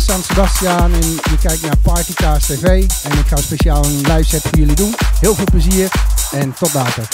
San Sebastian en je kijkt naar Partycast TV. En ik ga speciaal een live set voor jullie doen. Heel veel plezier en tot later.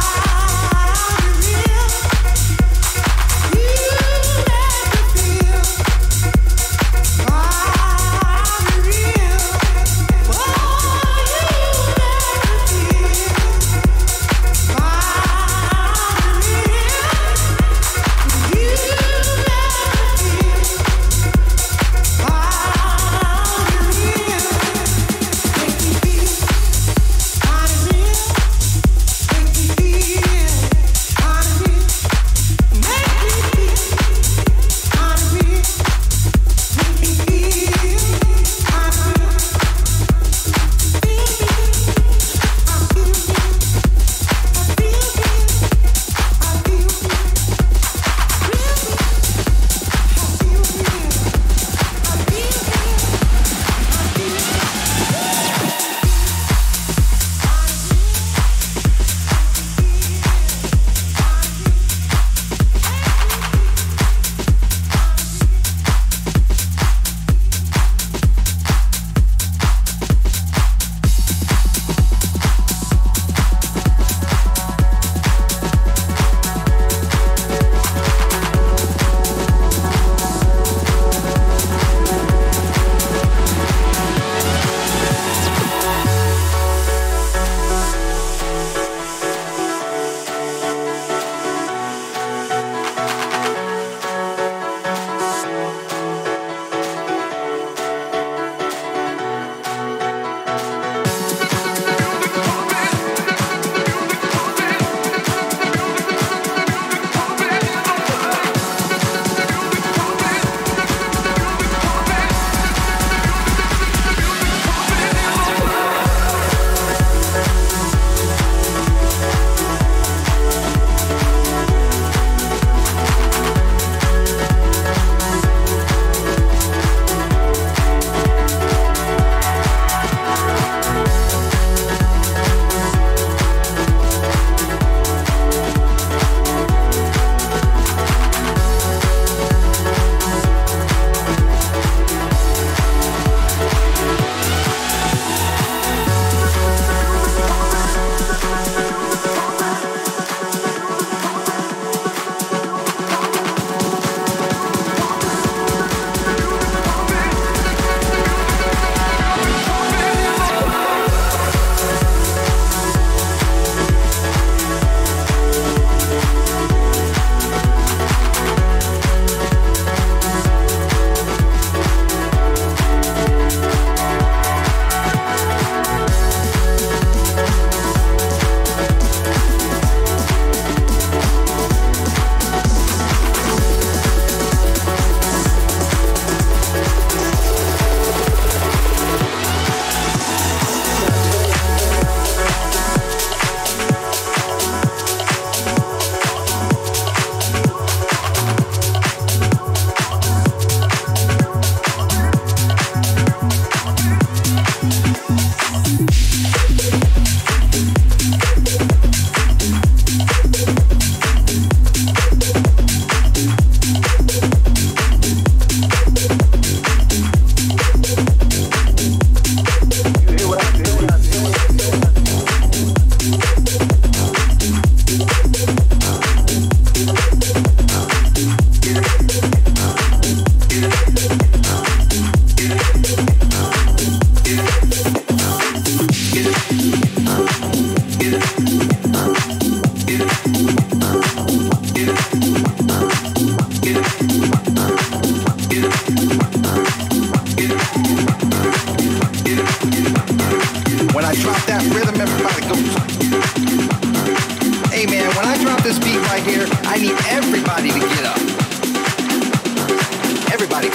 You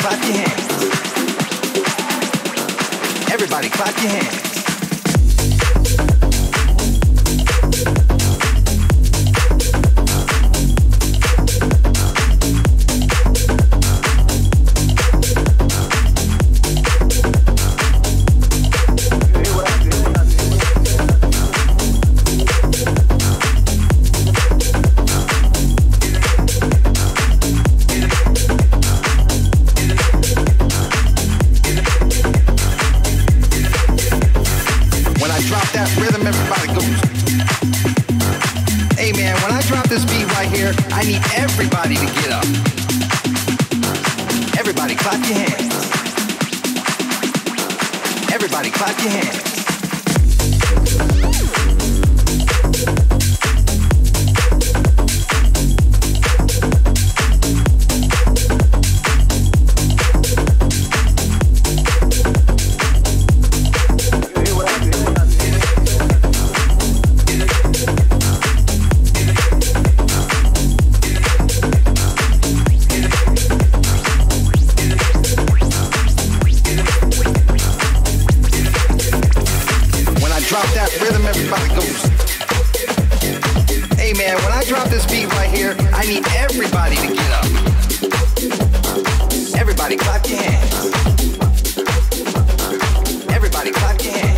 clap your hands. Everybody clap your hands. I need everybody to get up. Everybody clap your hands. Everybody clap your hands. I need everybody to get up. Everybody clap your hands. Everybody clap your hands.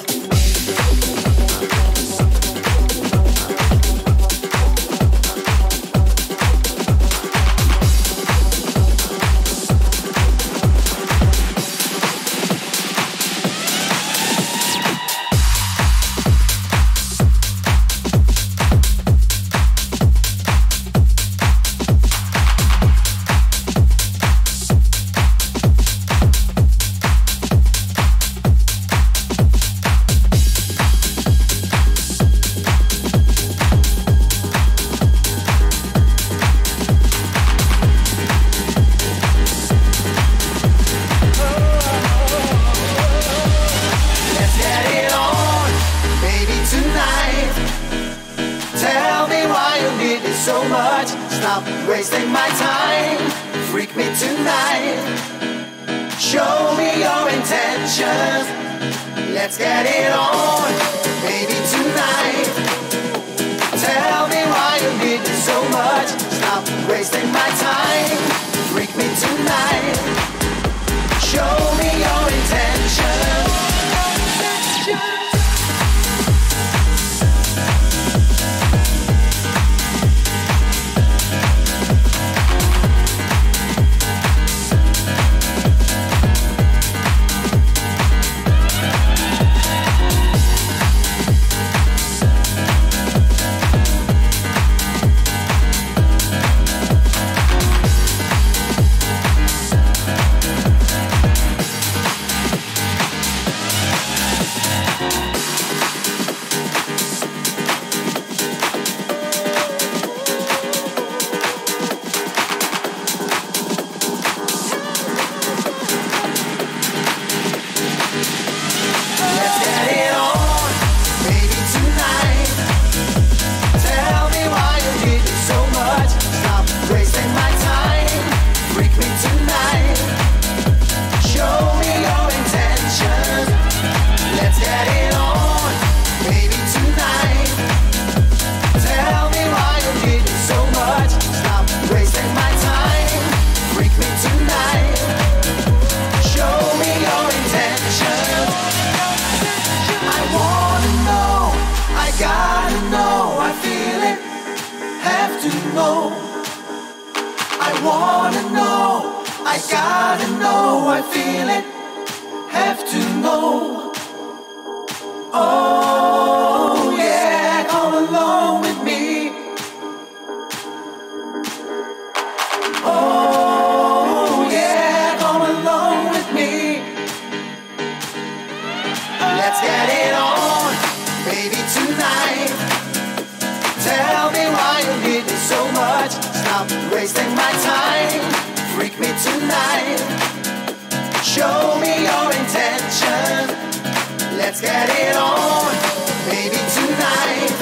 Let's get it on, baby, tonight.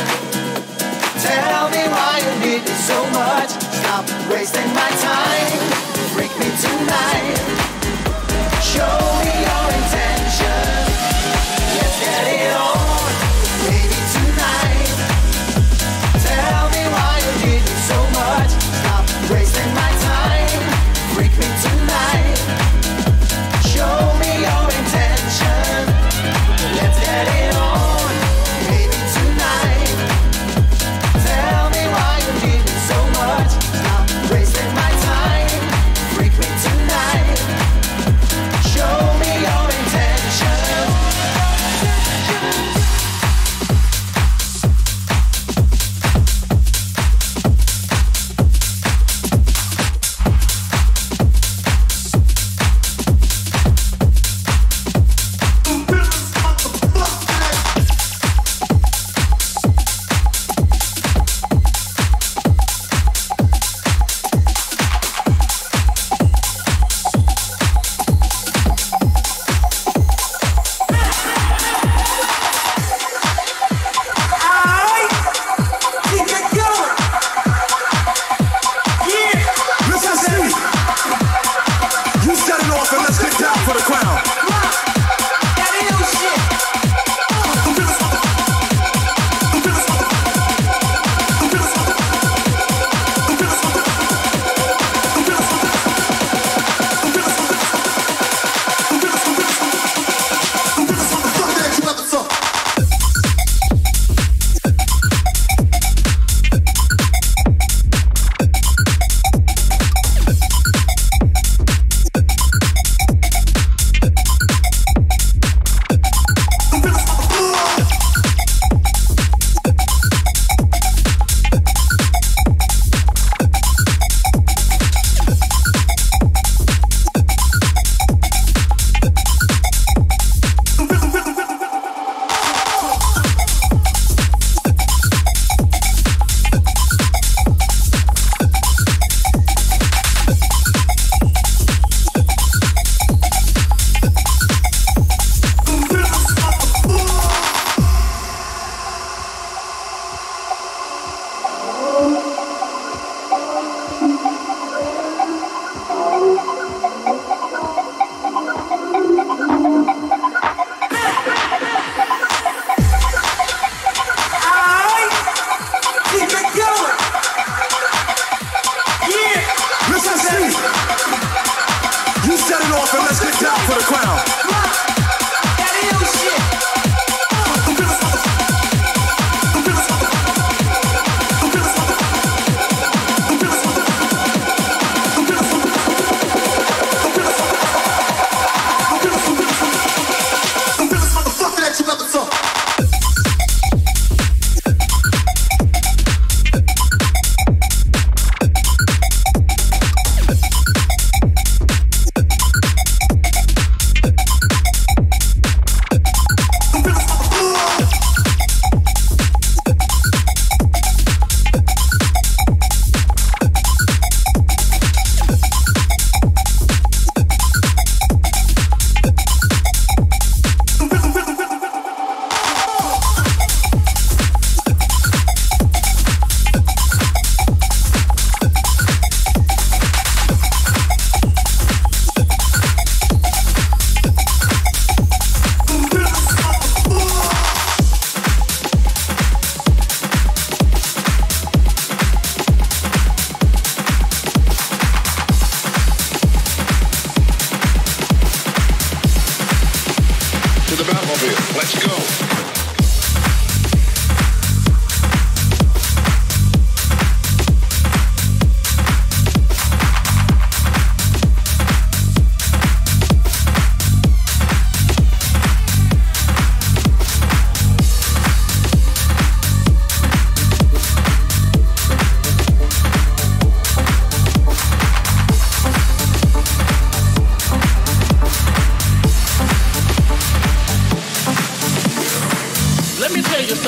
Tell me why you need me so much. Stop wasting my time. Freak me tonight.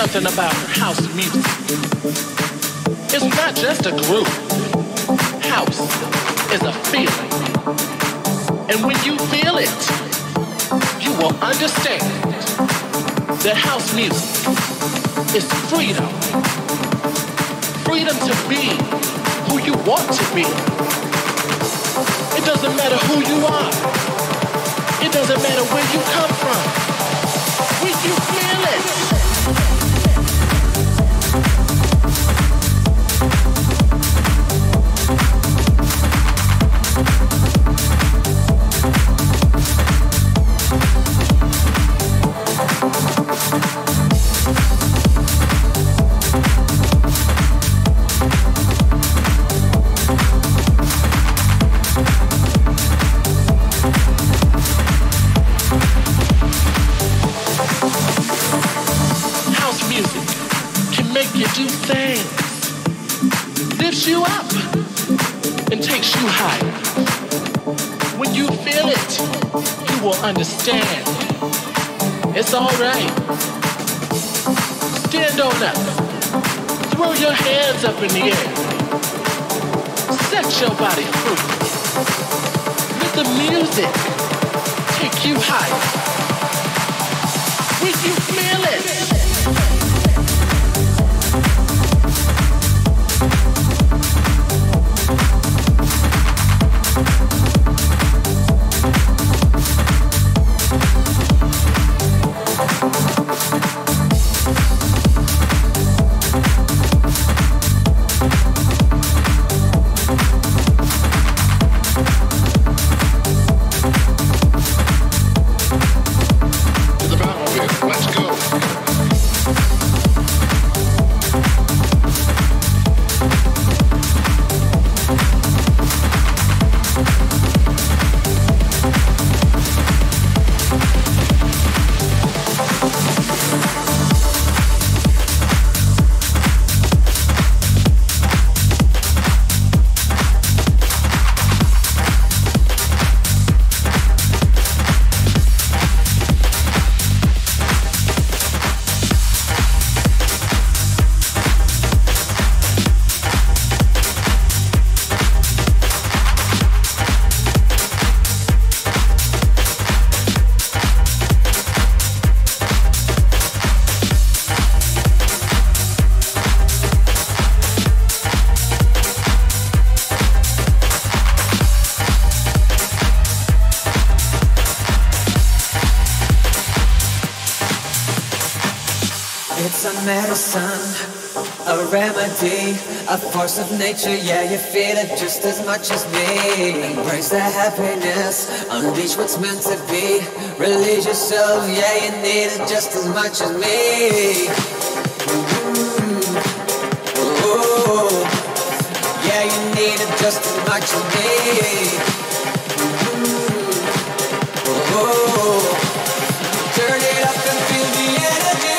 something about house music. It's not just a group. House is a feeling. And when you feel it, you will understand that house music is freedom. Freedom to be who you want to be. It doesn't matter who you are. It doesn't matter where you come from. When you feel it. You up and takes you higher. When you feel it, you will understand. It's alright. Stand on up. Throw your hands up in the air. Set your body free. Let the music take you higher. When you feel it. Remedy, a force of nature, yeah, you feel it just as much as me. Embrace the happiness, unleash what's meant to be. Release yourself, yeah, you need it just as much as me. Ooh, yeah, you need it just as much as me. Ooh, turn it up and feel the energy.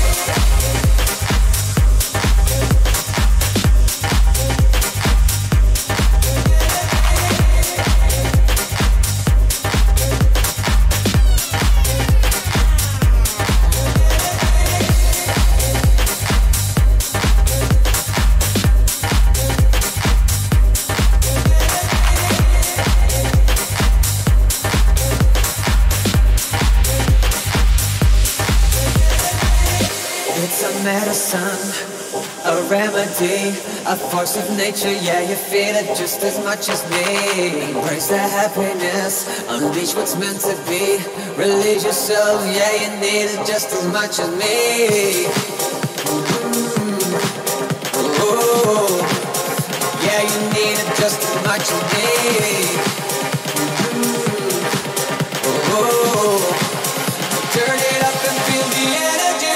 A remedy, a force of nature, yeah, you feel it just as much as me. Embrace the happiness, unleash what's meant to be. Release yourself, yeah, you need it just as much as me. Ooh, yeah, you need it just as much as me. Ooh, turn it up and feel the energy.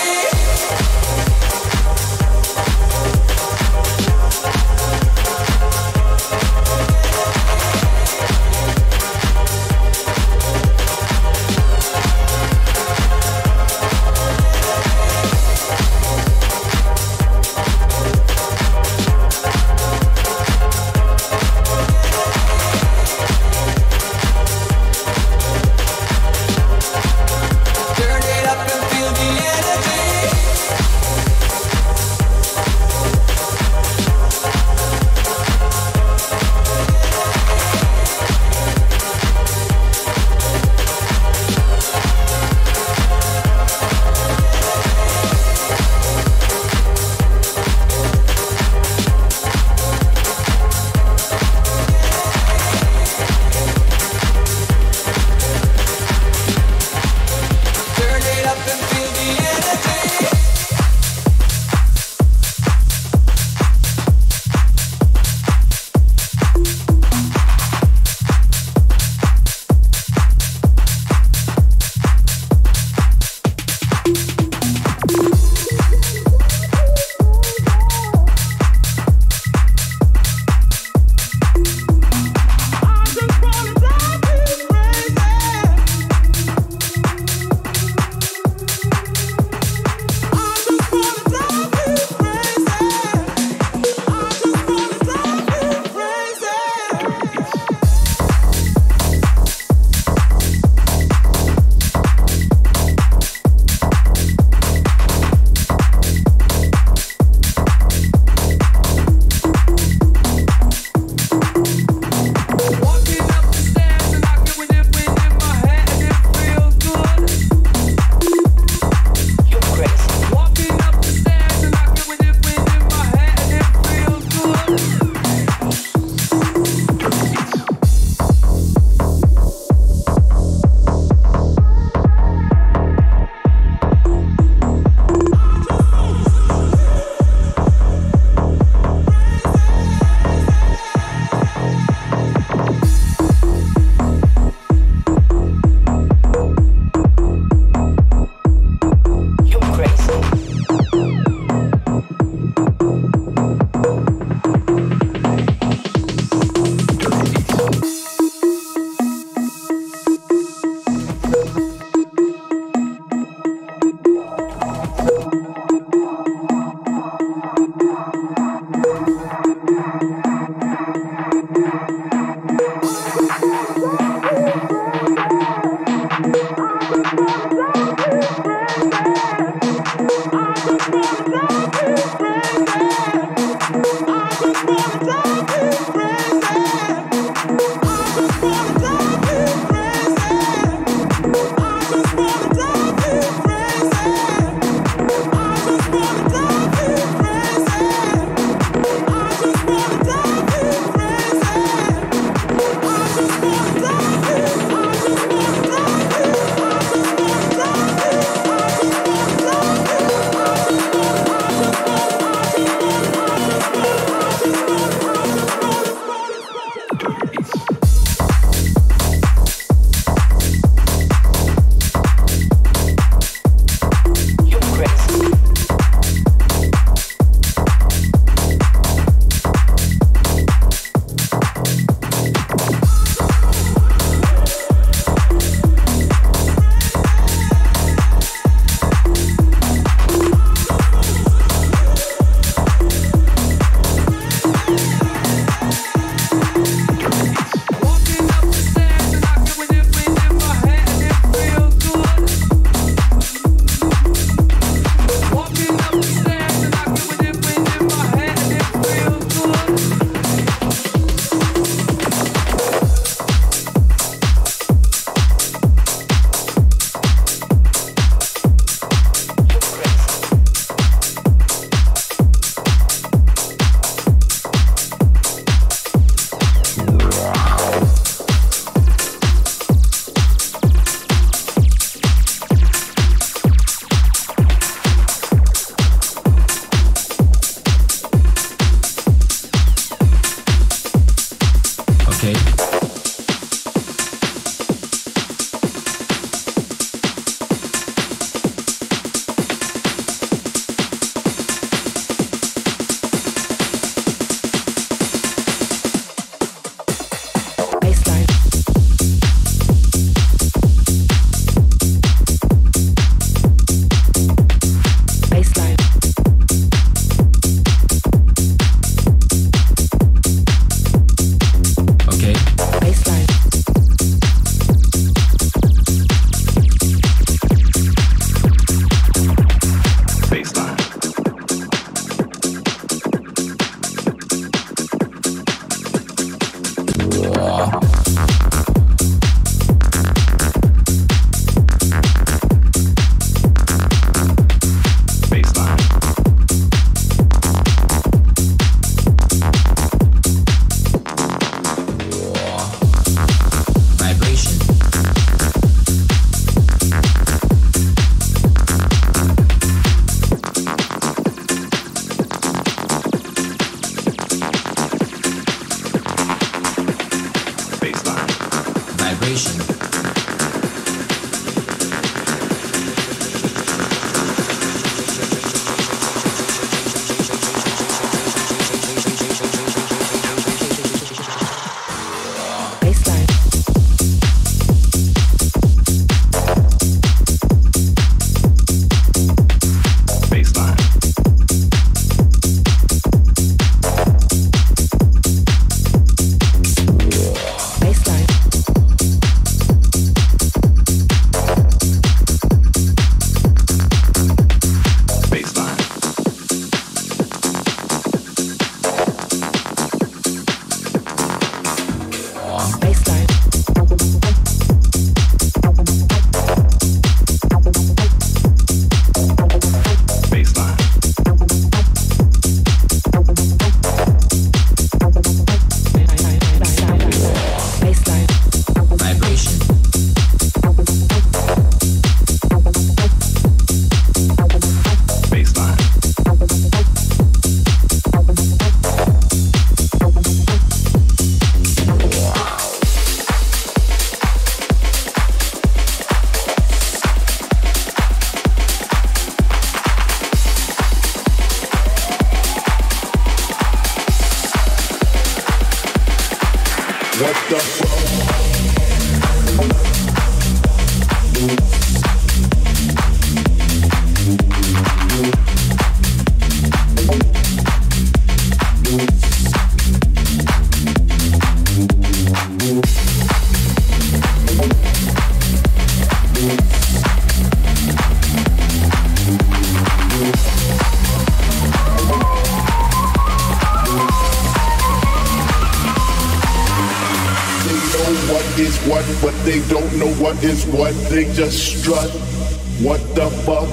Is what they just strut. What the fuck?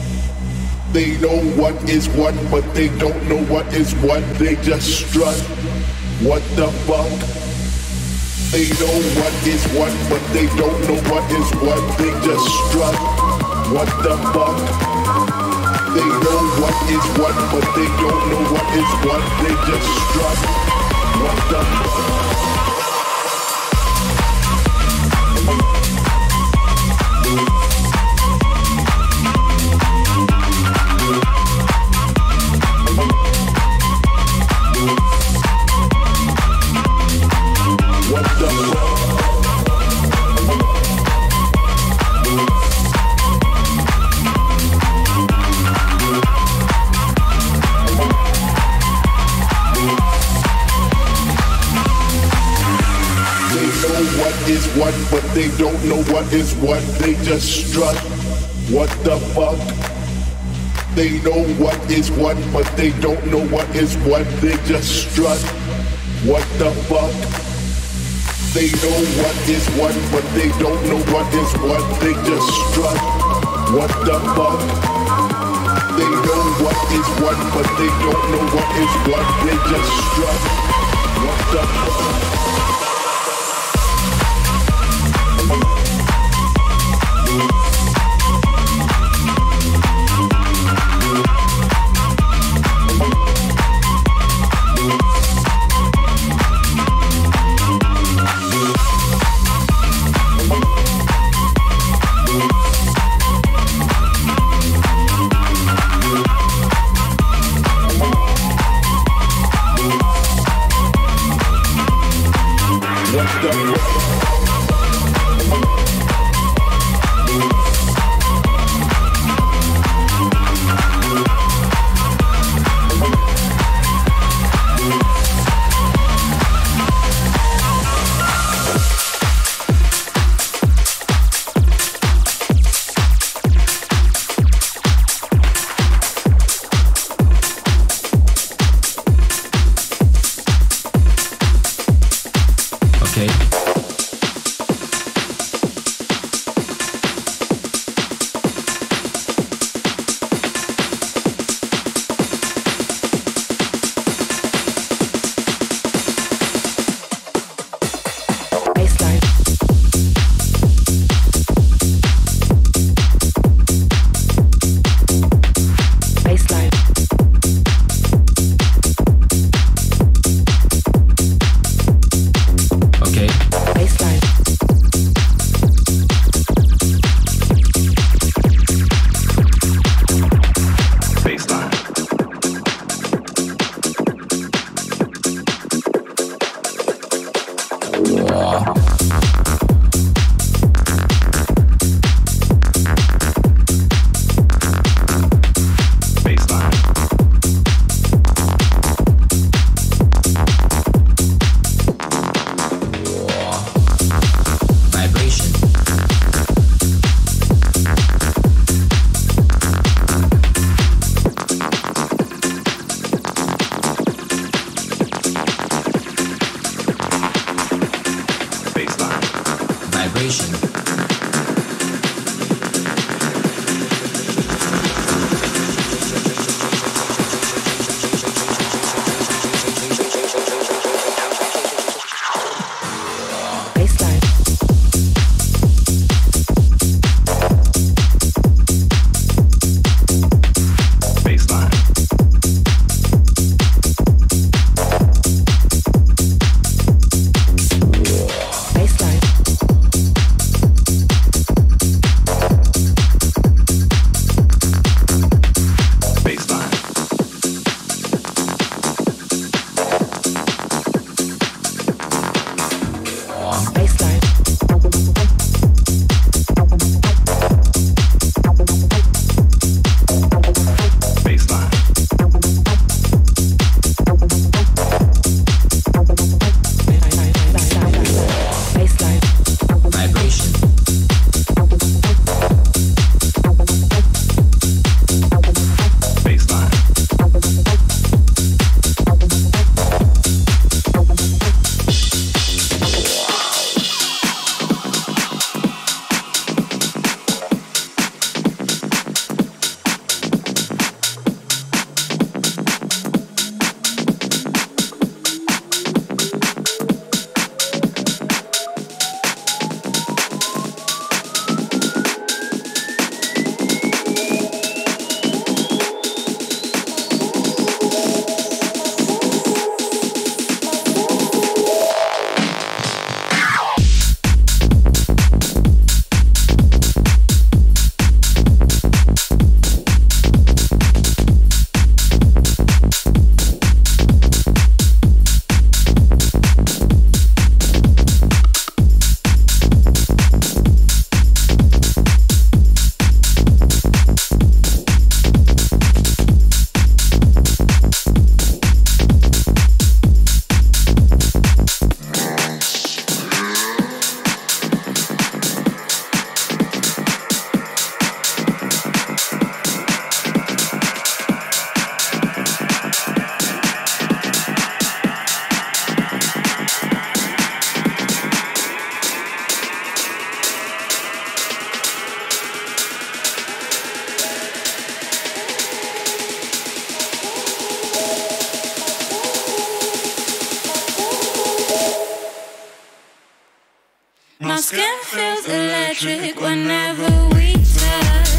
They know what is what, but they don't know what is what. They just strut. What the fuck? They know what is what, but they don't know what is what. They just strut. What the fuck? They know what is what, but they don't know what is what. They just strut. What the fuck? What, but they don't know what is what. They just strut. What the fuck? They know what is what, but they don't know what is what. They just strut. What the fuck? They know what is what, but they don't know what is what. They just strut. What the fuck? They know what is what, but they don't know what is what. They just strut. What the fuck? skin feels electric whenever we touch.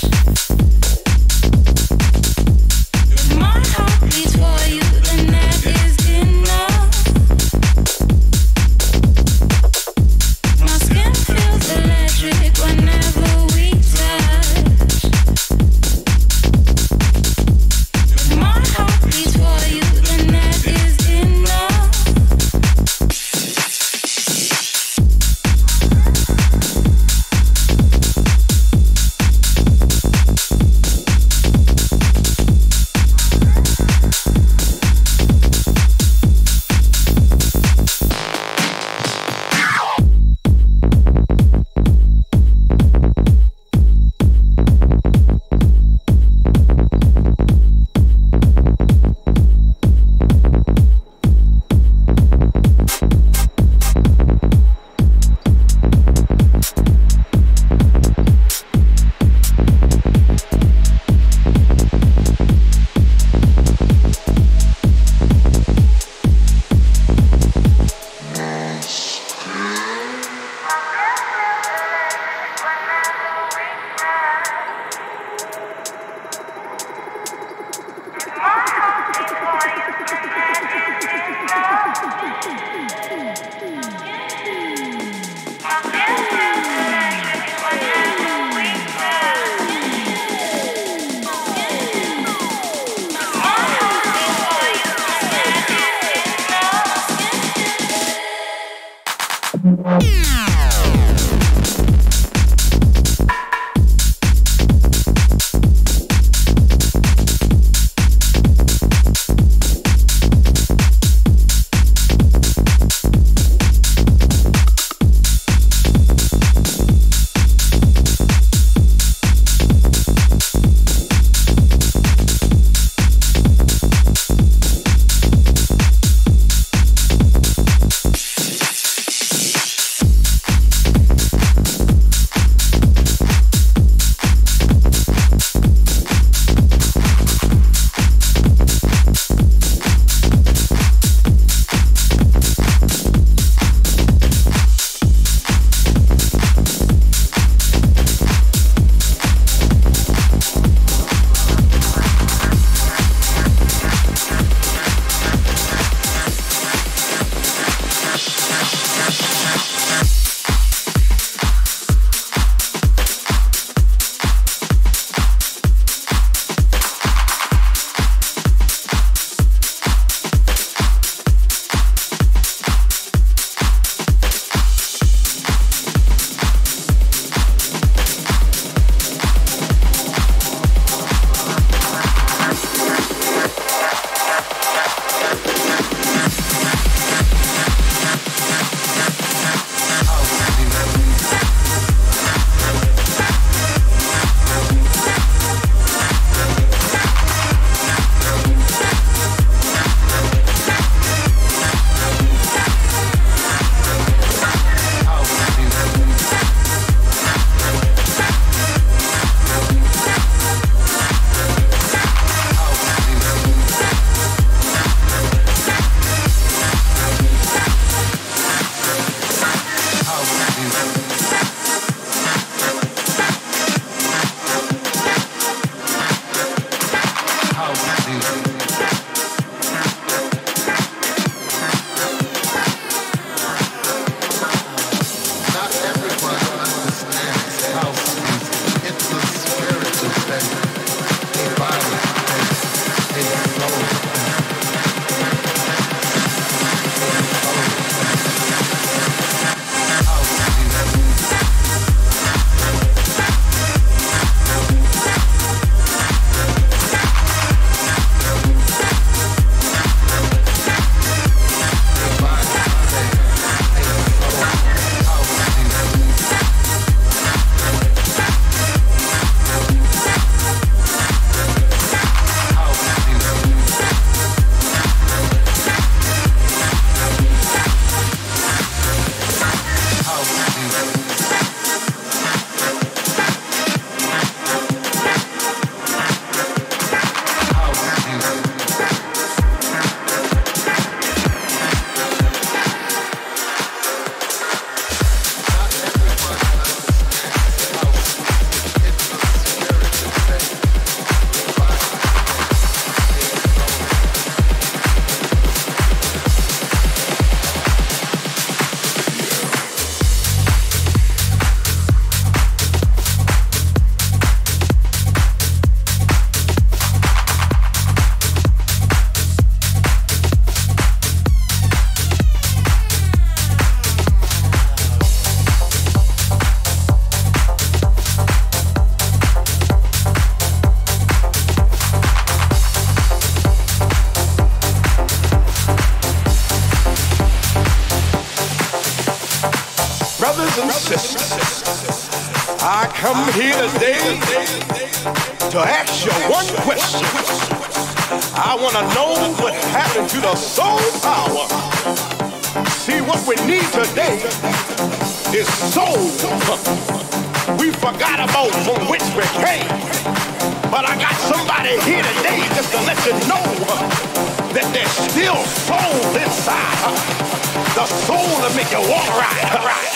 If my heart beats for you, then that is enough. My skin feels electric whenever we touch. If my heart beats for you, then that is enough. I come here today to ask you one question. I want to know what happened to the soul power. See, what we need today is soul. We forgot about from which we came. But I got somebody here today just to let you know that there's still soul inside. The soul to make you walk right.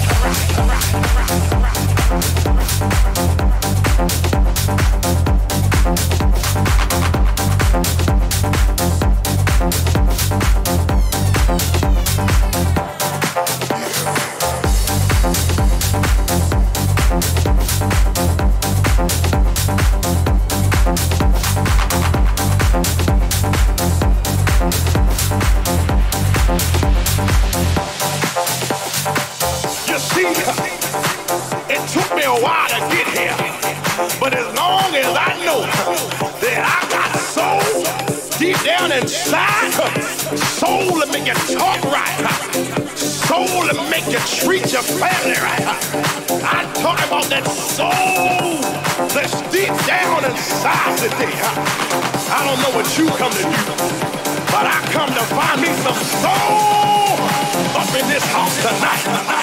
Inside, soul to make you talk right, soul to make you treat your family right. I'm talking about that soul that's deep down inside today. I don't know what you come to do, but I come to find me some soul up in this house tonight.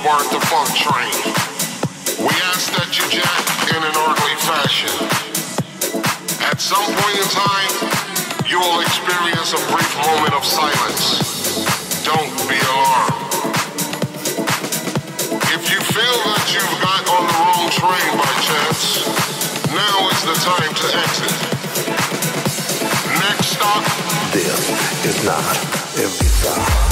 bombard the funk train. We ask that you jack in an orderly fashion. At some point in time, you will experience a brief moment of silence. Don't be alarmed. If you feel that you've got on the wrong train by chance, now is the time to exit. Next stop. This is not every stop.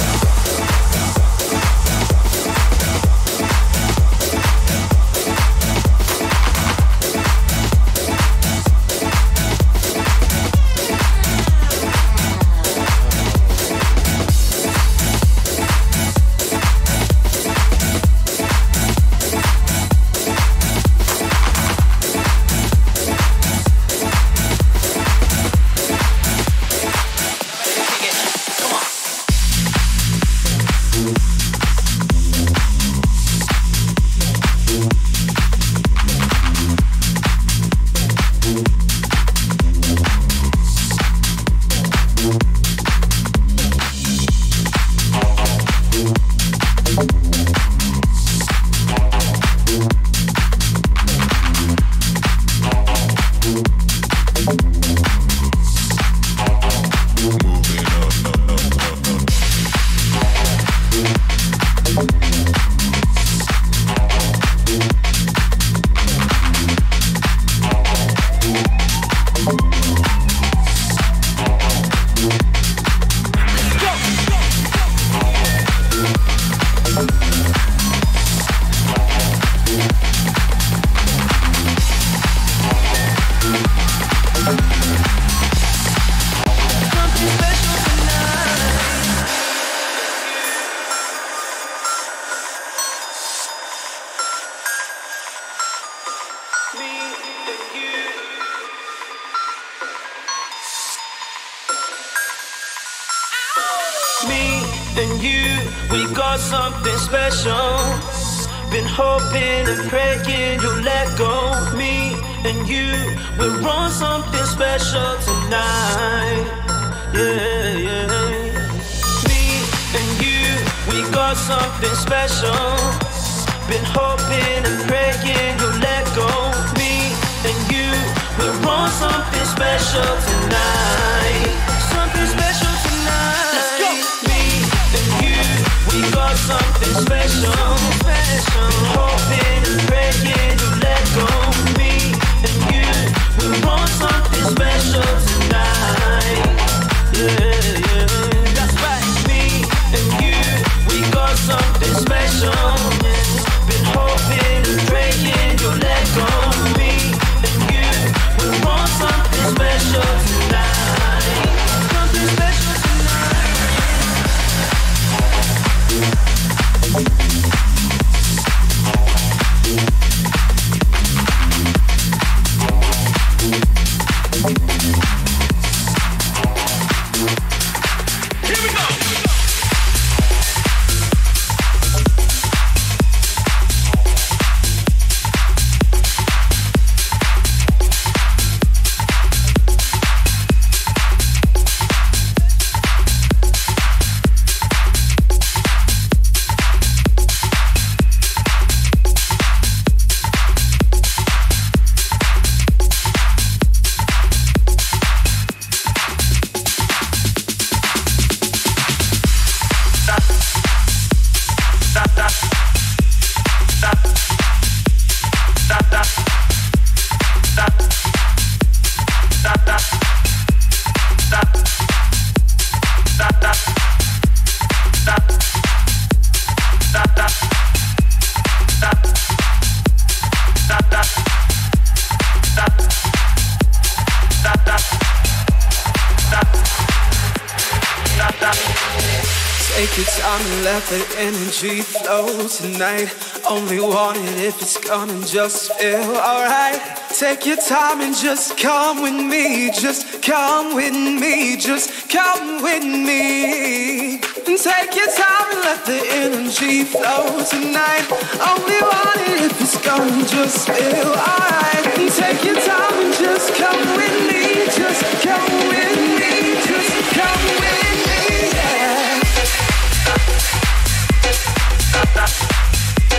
Something special. Been hoping and praying you'll let go. Me and you, we're on something special tonight. Yeah, yeah. Me and you, we got something special. Been hoping and praying you'll let go. Me and you, we're on something special tonight. Something special tonight. Let's go. Me and you, we got something special, special. Hoping and praying you let go. Me and you, we want something special tonight. Yeah, yeah, that's right. Me and you, we got something special. Been hoping and praying you let go. Me and you, we want something special tonight. Something special tonight. Take your time and let the energy flow tonight. Only want it if it's gonna just feel alright. Take your time and just come with me. Just come with me. Just come with me. And take your time and let the energy flow tonight. Only want it if it's gonna just feel alright. And take your time and just come with me. Just come with me. Just come with me. Yeah.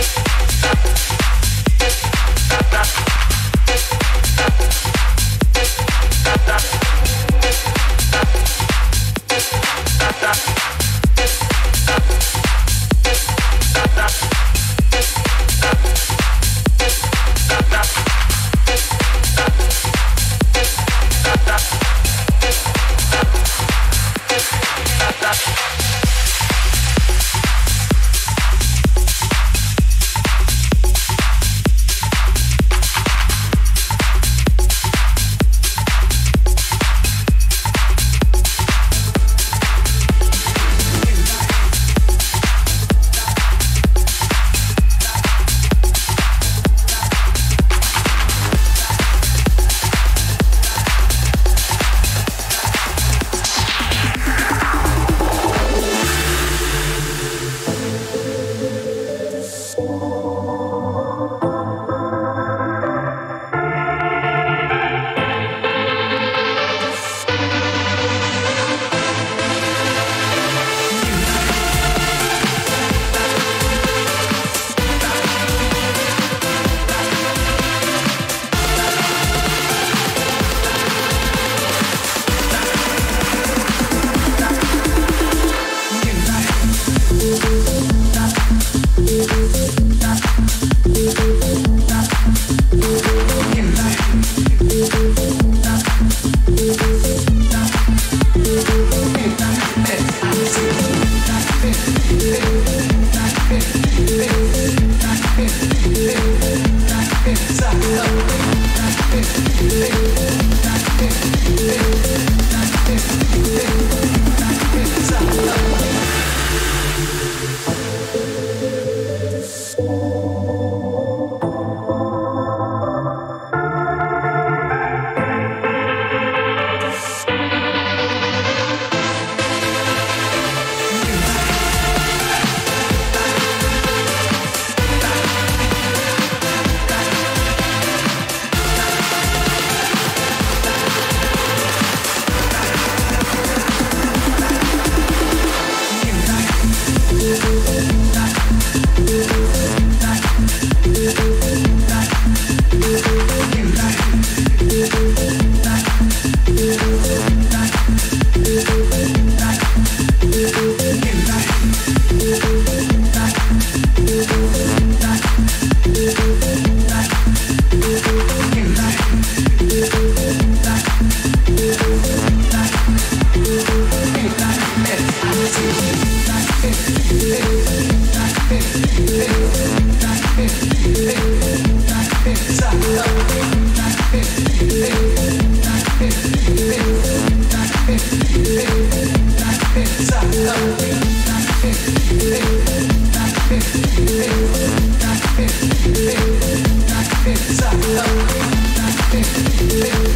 Stop.